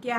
क्या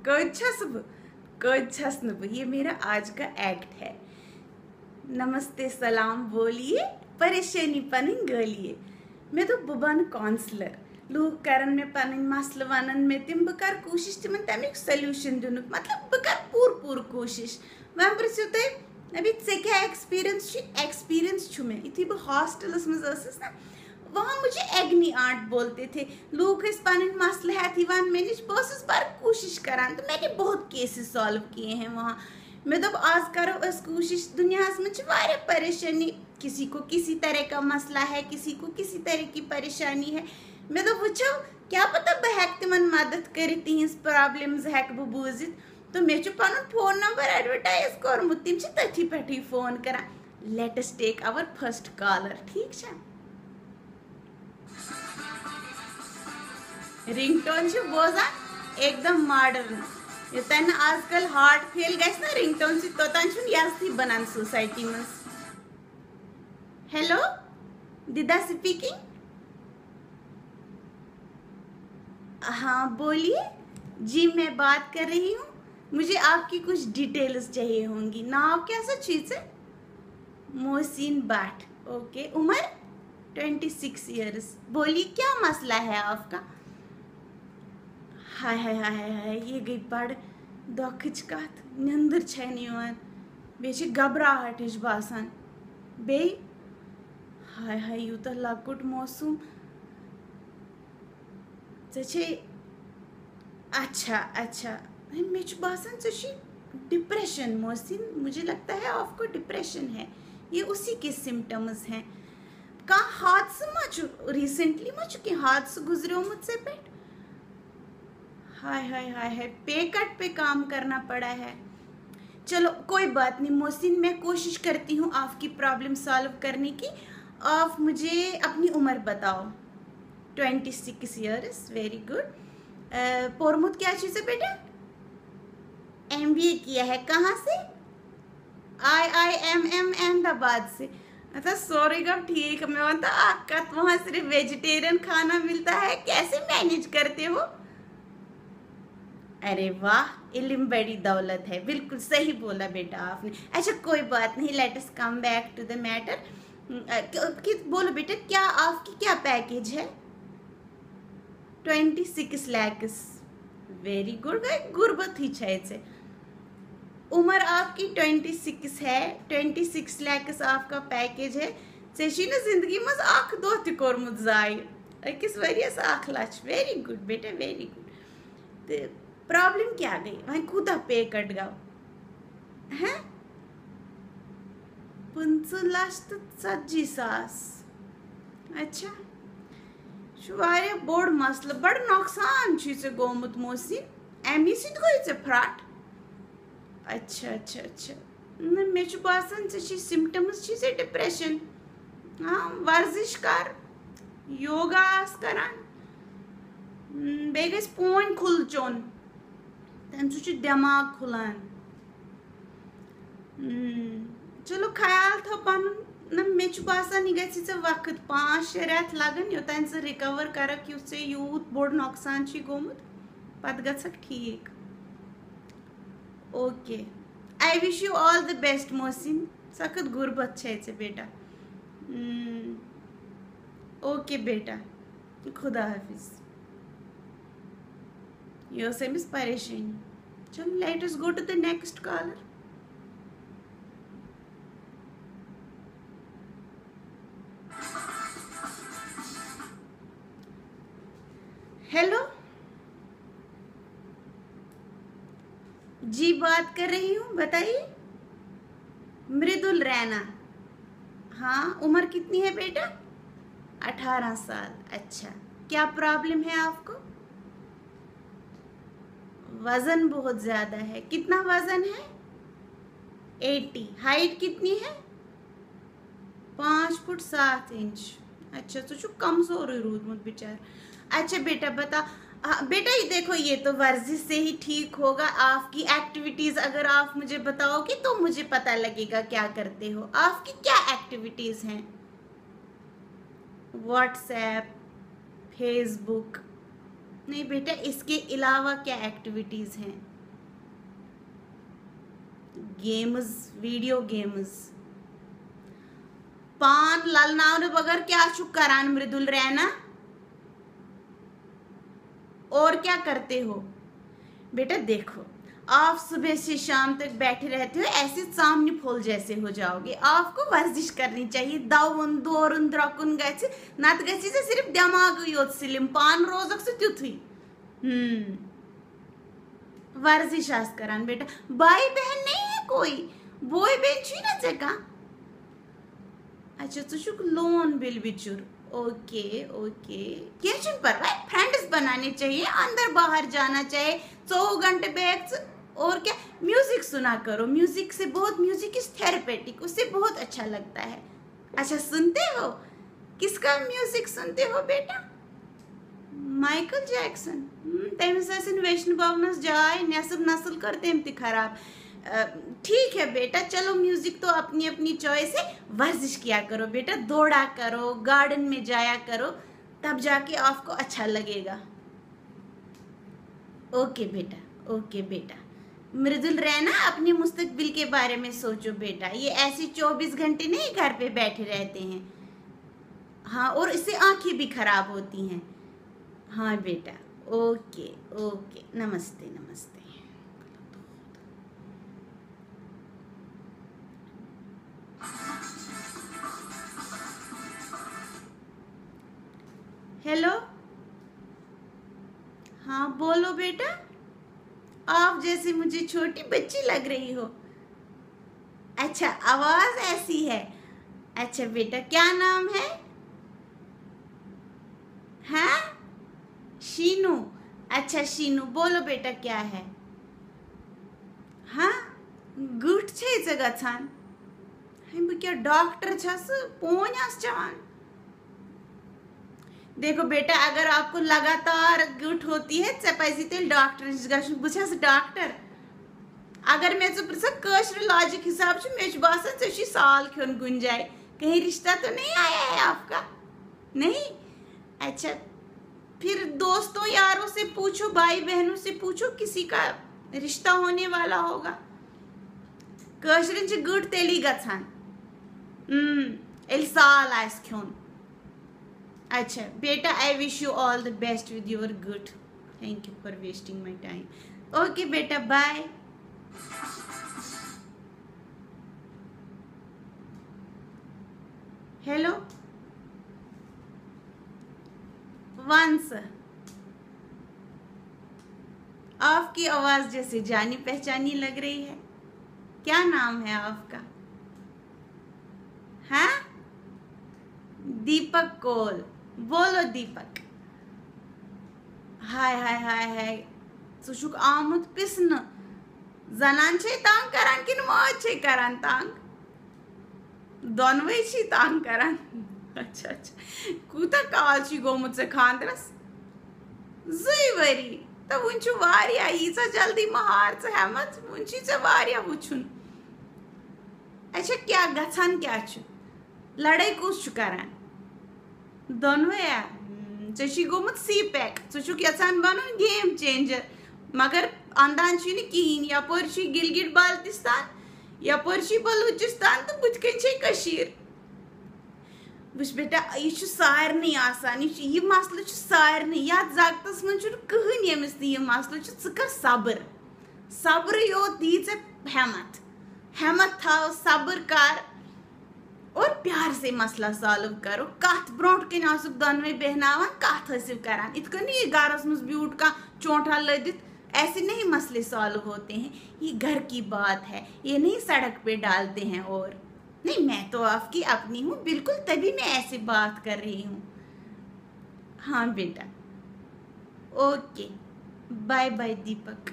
कच्छस न ये मेरा आज का एक्ट है। नमस्ते सलाम बोलिए, परेशानी पन गलिए। मे तो बन काउंसलर लूक करन में पन मसल वन में तिम बह कर कोशिश तिमन तमिक सल्यूशन दिन, मतलब बह कर पूर कोशिश। वह पृछो तुम अभी क्या एक्सपीरियंस छु मे इथी बह हॉस्टलस मज ना, वहाँ मुझे एग्नी आंट बोलते थे। लोग पन मसल हेथ वन मे नश, बस बार कोशिश करान, तो मैंने बहुत केसेस सॉल्व किए हैं वहाँ। मैं दप आज करो कोशिश, दुनिया में परेशानी, किसी को किसी तरह का मसला है, किसी को किसी तरह की परेशानी है। मैं दप वो क्या पता बह हेक तिमन मदद कर तिहज प्रॉब्लम्स हेक बह बूजित। तो मे पन फोन नंबर एडवर्टाइज कोर्मुत, तिम तथी पे फोन करा। Let us take our first caller, ठीक है। रिंगटोन बोजान एकदम मॉडर्न, योतन आजकल हार्ट फेल गस ना रिंगटोन से, तोतान यजती बनान सोसाइटी में। Hello, Dida speaking. हाँ बोलिए जी, मैं बात कर रही हूँ। मुझे आपकी कुछ डिटेल्स चाहिए होंगी। नाम कैसा चीज है? मोहसिन बाट। ओके, उम्र 26 ईयर्स। बोलिए क्या मसला है आपका? हाय हाय हाय हाय, ये गई बड़ दुखच कत, निंदर छन बे घबराहट हिश बासान, बे हाय हाय यूत लकुट मौसम चे। अच्छा अच्छा, मे बासान चे डिप्रेशन। मोहसिन, मुझे लगता है आपको डिप्रेशन है, ये उसी के सिम्टम्स हैं। कहाँ हादसा मा रिसेंटली मा कि हादसा गुजरो मुझसे पेट? हाय हाय हाय हाय, पे कट पे काम करना पड़ा है। चलो कोई बात नहीं मोहसिन, मैं कोशिश करती हूँ आपकी प्रॉब्लम सॉल्व करने की। आप मुझे अपनी उम्र बताओ। 26 ईयर्स, वेरी गुड। पोरमुत क्या चीज़ है बेटा? MBA किया है। कहाँ से? IIMM अहमदाबाद से। अच्छा सॉरी कब ठीक, मैं बोलता आकत वहाँ सिर्फ वेजिटेरियन खाना मिलता है, कैसे मैनेज करते हो? अरे वाह, इल्म बड़ी दौलत है, बिल्कुल सही बोला बेटा आपने। अच्छा कोई बात नहीं, let us come back to the matter. बोलो बेटा, क्या आपकी क्या पैकेज है? 26 लाख। वेरी गुड, गुरबत ही छे। उम्र आपकी 26 है, 26 लाख आपका पैकेज है। चे ना जिंदगी मज अख दो तोर्मुत जाय, अकिस वरियस 1 लाख। वेरी गुड बेटा, वेरी गुड। प्रॉब्लम क्या गई वह कूदा पे कट गो है? 15 लाख तो 40 सास। अच्छा वारिया बोड़ मसल, बड़ नुकसान गोमुत मोहसिन। अमी सत गई फ्रट? अच्छा अच्छा अच्छा, मे बासान सिम्टम्स डिप्रेशन। हाँ वर्जिश कर, योगा करान, बे गस पोन खुल चोन, तम दिमाग खुलान। चलो ख्याल थो पन न, मे बासान यह गे वक्त 5-6 रेत लगन योतान से रिकवर करक युत से यूत बोड़ नुकसान गोमुत, पत गछक ठीक। Okay, I wish you all the best Mohsin. सख्त गुर्बत छे बेटा। ओके बेटा, खुदा हाफिज। ये अमिस परेशानी। चलो let us go to the next caller. Hello जी, बात कर रही हूँ, बताइए। मृदुल रैना। हाँ, उम्र कितनी है बेटा? 18 साल। अच्छा, क्या प्रॉब्लम है आपको? वजन बहुत ज्यादा है। कितना वजन है? 80। हाइट कितनी है? 5 फुट 7 इंच। अच्छा तो कमजोर रूदमुत बेचार। अच्छा बेटा बता, बेटा ये देखो, ये तो वर्जिश से ही ठीक होगा। आपकी एक्टिविटीज अगर आप मुझे बताओगे तो मुझे पता लगेगा क्या करते हो। आपकी क्या एक्टिविटीज हैं? व्हाट्सएप, फेसबुक, नहीं बेटा, इसके अलावा क्या एक्टिविटीज हैं? Games, video games. पान ललनावने बगैर क्या छु करान मृदुल रैना? और क्या करते हो? बेटा देखो, आप सुबह से शाम तक बैठे रहते हो, ऐसे सामने फूल जैसे हो जाओगे। आपको वर्जिश करनी चाहिए, दौन दौरन द्रकुन गछ नत गछि से सिर्फ दिमाग योत सिलिम, पान रोजक से त्युथुई। वर्जिश आस करान बेटा। भाई बहन नहीं है कोई? बोई बहन छी ना जगह? अच्छा तु छुक लोन बिल बिचुर। ओके ओके, क्या परवाह, फ्रेंड्स बनाने चाहिए, अंदर बाहर जाना चाहिए, 24 घंटे बैठ। और क्या, म्यूजिक सुना करो, म्यूजिक से बहुत, म्यूजिक इज थेरेपेटिक, उससे बहुत अच्छा लगता है। अच्छा सुनते हो? किसका म्यूजिक सुनते हो बेटा? Michael Jackson. तमिस वैष्णो भवनस जाए, नेसब नस्ल कर तम त खराब। ठीक है बेटा, चलो म्यूजिक तो अपनी अपनी चॉइस है। वर्जिश किया करो बेटा, दौड़ा करो, गार्डन में जाया करो, तब जाके आपको अच्छा लगेगा। ओके बेटा, ओके बेटा। मृदुल रहना, अपने मुस्तकबिल के बारे में सोचो बेटा। ये ऐसे 24 घंटे नहीं घर पे बैठे रहते हैं। हाँ, और इससे आंखें भी खराब होती हैं। हाँ बेटा, ओके ओके, नमस्ते नमस्ते। हेलो, हाँ बोलो बेटा। आप जैसे मुझे छोटी बच्ची लग रही हो। अच्छा, आवाज ऐसी है। अच्छा बेटा, क्या नाम है? हाँ, शीनू। अच्छा शीनू, बोलो बेटा क्या है? हाँ, गुट छे गछान। हम क्या डॉक्टर छस पोन्यास चवान? देखो बेटा, अगर आपको लगातार गुट होती है चपाइसी तेल डॉक्टर बुझस डॉक्टर। अगर मैं कशर लॉजिक हिसाब से मे बासान ऐसी साल खोन गुंजाए, कहीं रिश्ता तो नहीं आया है आपका? नहीं? अच्छा, फिर दोस्तों यारों से पूछो, भाई बहनों से पूछो, किसी का रिश्ता होने वाला होगा। कशर गुट तेली गछान साल आस खोन। अच्छा बेटा, I wish you all the best with your good. Thank you for wasting my time. Okay बेटा, बाय। हेलो, वंश। आपकी आवाज जैसे जानी पहचानी लग रही है। क्या नाम है आपका? हाँ, दीपक कोल। बोलो दीपक। हाय हाय हाय हाय, सुशुक आमुद पिसन जनान छे तांग करान किन मौज छे करान तांग? दोनवे छी तांग करान। अच्छा अच्छा, कूता काल छी गोमुत से खानदरस जुई वरी तो वुंचु वारिया ईसा जल्दी महार से हमत वुंची से वारिया वुचुन। अच्छा, क्या गछान क्या छु? लड़ाई कुछ छु करान? दोनवे या चशी गोमुत सी पैक चुक यसान बनन गेम चेंजर, मगर अंदान छी कहीं। यपर छी गिलगिट बाल्टिस्तान, यपर छी बलूचिस्तान, तो बुथ कन छी कशीर। वुच बेटा, यह सारे आसान, यह मसल सारे या जगतस मन कहन यमिस यह मसल कर सब्र। सब्र योत दी हेमत, हेमत थाव, सब्र कर और प्यार से मसला सॉल्व करो। कथ ब्रोट कन आसुक दोनवे बहनावन, कथ हसिव करान। इत कन ये गारस मज ब्यूट का चोंठा लदित ऐसे नहीं मसले सॉल्व होते हैं। ये घर की बात है, ये नहीं सड़क पे डालते हैं। और नहीं, मैं तो आपकी अपनी हूँ बिल्कुल, तभी मैं ऐसे बात कर रही हूँ। हाँ बेटा, ओके, बाय बाय दीपक।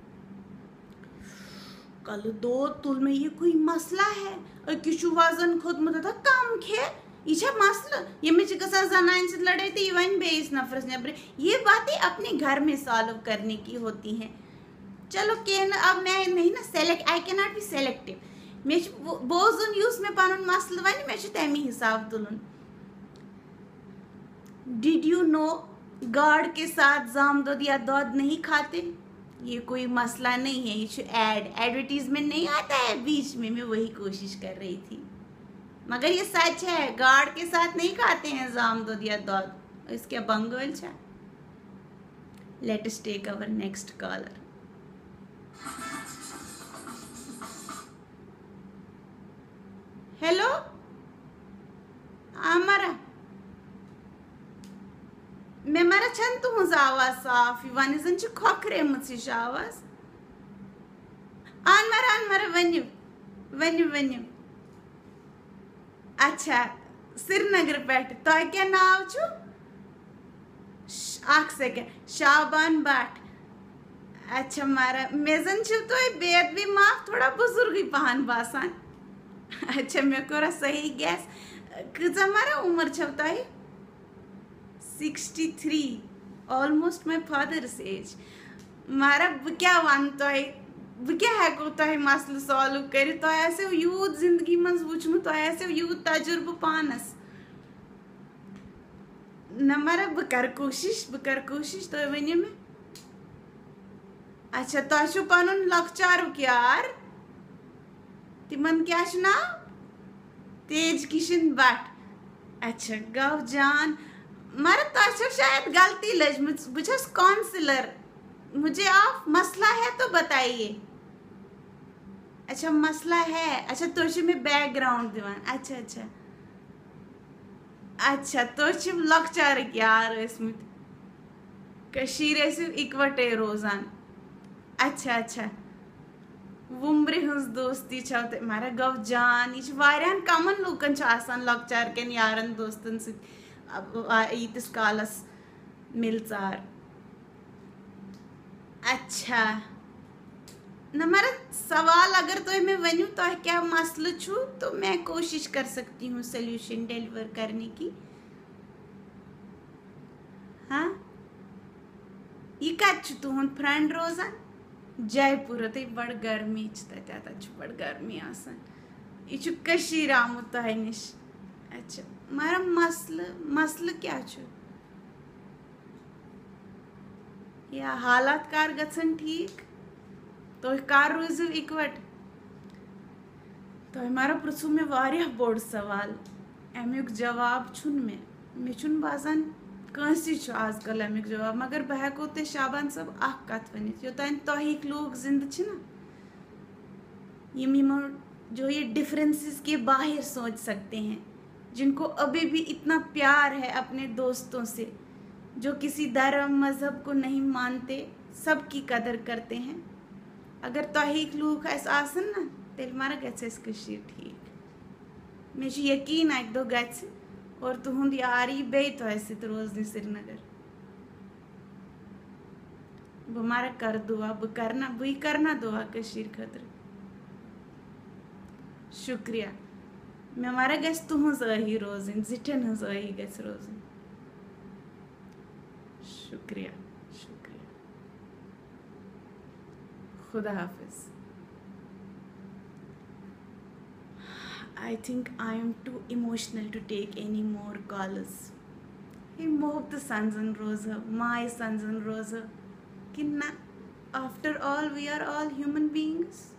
कल दो तुल में ये कोई मसला है, किशु वजन खुद मत था कम खे, ये मसला ये में जनान से लड़े थे वन बेस नफरस नबर। ये बातें अपने घर में सॉल्व करने की होती हैं। चलो केन, अब मैं नहीं ना select, I can not be selective. मे बोजुन यूस में पन मसल वन मे तमी हिसाब तुलन। डिड यू नो गाढ़ के साथ जामदोद या दूध नहीं खाते, ये कोई मसला नहीं है। ये एडवर्टीजमेंट नहीं आता है बीच में, मैं वही कोशिश कर रही थी। मगर ये सच है, गाढ़ के साथ नहीं खाते हैं जामदोद या दूध। इसके बंगोल छा। Let us take our next caller. Hello हमारा मे मरा छन तुहज आवाज साफ वन जन खोखरेमुच आवाज। आन मरा वनु वनु वनु। अच्छा श्रीनगर पे तो क्या नाव छु? सेकंड शाबान भट्ट। अच्छा मारा मे जन तो बेद भी माफ थोड़ा बुजुर्ग पहान बासान। अच्छा मे कोरा सही गैस कजा मारा उम्र छव तो 63 ऑलमोस्ट माय फादर्स एज। मारा बह क्या वन तो बह क्या हेको तो मसल सॉल्व कर तो आसो यूत जिंदगी मज वुचमुत तो आसो यूत तजुर्बे पानस न मारा बह कर कोशिश तो वनियो मे। अच्छा तो पन लकचारुक यार तिमन क्या नाव? तेज किशन भट्ट। अच्छा गव जान मारा तो शायद गलती लजमुत बुझस काउंसलर। मुझे आप मसला है तो बताइए। अच्छा मसला है। अच्छा तो में बैकग्राउंड दिवान। अच्छा अच्छा अच्छा तो लकचार यार कशीर इकवटे रोजान। अच्छा अच्छा वुम्ब्रे हज दोस्ती छव मारा गव जान यह कमन लूकन लकचार के यारन दोस्तन यीतिस कालस मिलचार। अच्छा न मारा सवाल अगर तो मैं वनु तो क्या मसल छु तो मैं कोशिश कर सकती हूँ सोल्यूशन डिलीवर करने की। हाँ ये कत तुहद फ्रेंड रोजान? जयपुर तो बड़ गर्मी बड़ गर्मी आसान। यह आमुत तह निश। अच्छा मारा मसल क्या छु? या हालात कार गसन ठीक तो कार रोजु इकवट। तो मारा पृथु मे वारिया बोड़ सवाल अमुक जवाब छुन मे छुन बासान कंसी छु आजकल अमुक जवाब। मगर बह हेको ते शाबान सब अख कथ वनित योतान तोहिक लोग जिंद छ ना यमो जो ये डिफरेंसेस के बाहर सोच सकते हैं, जिनको अभी भी इतना प्यार है अपने दोस्तों से, जो किसी धर्म मजहब को नहीं मानते, सबकी कदर करते हैं। अगर तोहिक लोग आसन ना तेल मारा गशीर ठीक। मे यकीन एक दो गच और तुहद यारी बे तो रोजन श्रीनगर। बह मारा कर दुआ बह करना दुआ कशीर खतर। शुक्रिया मे मारा गस तुहज आही रोजन जिठन हज आही गस रोजन। शुक्रिया शुक्रिया खुदा हाफिज। I think I am too emotional to take any more calls. Hey, mohabbat sons and Rosa, my sons and Rosa. Kinna, after all, we are all human beings.